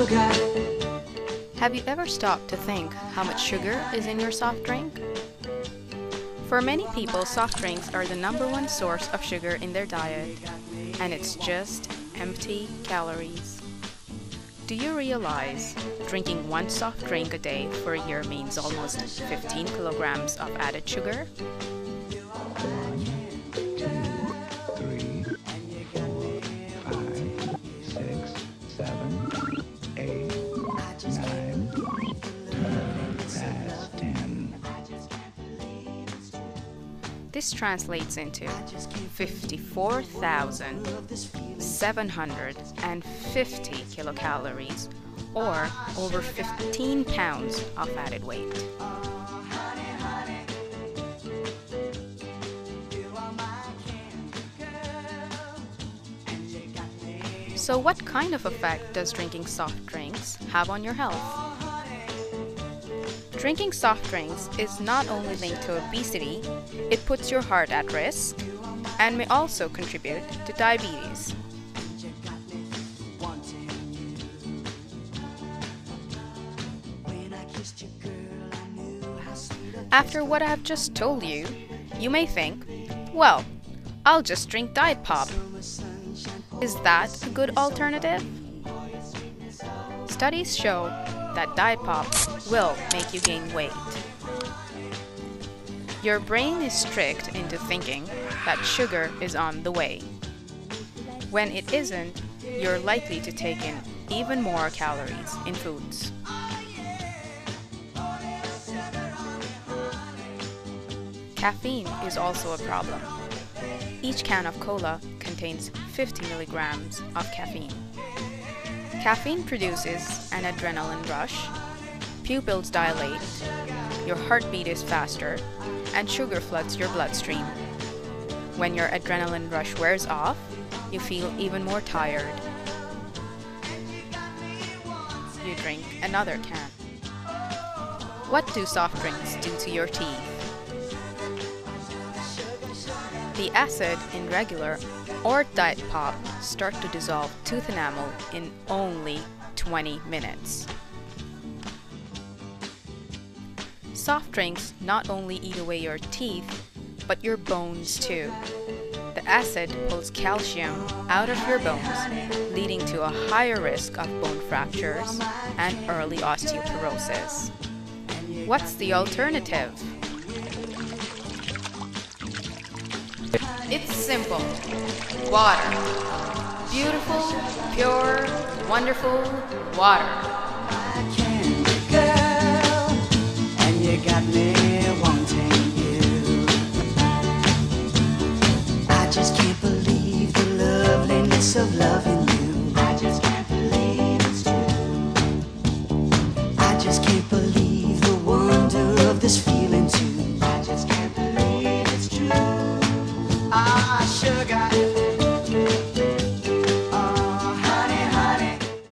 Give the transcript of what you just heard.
Have you ever stopped to think how much sugar is in your soft drink? For many people, soft drinks are the #1 source of sugar in their diet, and it's just empty calories. Do you realize drinking one soft drink a day for a year means almost 15 kilograms of added sugar? 1, 2, 3, 4, 5, 6, 7, 8, 9, 10. This translates into 54,750 kilocalories, or over 15 pounds of added weight. So what kind of effect does drinking soft drinks have on your health? Drinking soft drinks is not only linked to obesity, it puts your heart at risk and may also contribute to diabetes. After what I have just told you, you may think, well, I'll just drink Diet Pop. Is that a good alternative? Studies show that Diet Pop will make you gain weight. Your brain is tricked into thinking that sugar is on the way. When it isn't, you're likely to take in even more calories in foods. Caffeine is also a problem. Each can of cola contains 50 milligrams of caffeine. Caffeine produces an adrenaline rush, pupils dilate, your heartbeat is faster, and sugar floods your bloodstream. When your adrenaline rush wears off, you feel even more tired. You drink another can. What do soft drinks do to your teeth? The acid in regular or Diet Pop start to dissolve tooth enamel in only 20 minutes. Soft drinks not only eat away your teeth, but your bones too. The acid pulls calcium out of your bones, leading to a higher risk of bone fractures and early osteoporosis. What's the alternative? It's simple. Water. Beautiful, pure, wonderful water. Girl, and you got me wanting you. I just can't believe the loveliness of loving you. I just can't believe it's true. I just can't believe the wonder of this feeling.